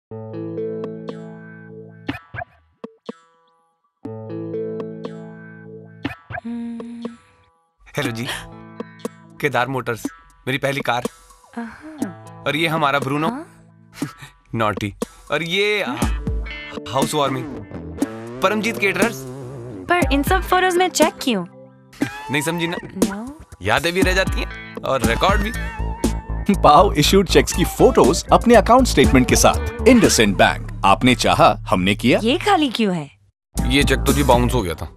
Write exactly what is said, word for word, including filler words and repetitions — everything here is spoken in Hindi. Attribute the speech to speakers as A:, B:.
A: हेलो जी, केदार मोटर्स, मेरी पहली कार। और ये हमारा ब्रूनो नॉटी। और ये हाउस वार्मिंग परमजीत केटरर्स।
B: पर इन सब फोटोज में चेक क्यों?
A: नहीं समझी ना?
B: no.
A: यादें भी रह जाती हैं और रिकॉर्ड भी।
C: पाओ इश्यूड चेक्स की फोटोज अपने अकाउंट स्टेटमेंट के साथ। इंडसइंड बैंक, आपने चाहा हमने किया।
B: ये खाली क्यों है?
A: ये चेक तो जी बाउंस हो गया था।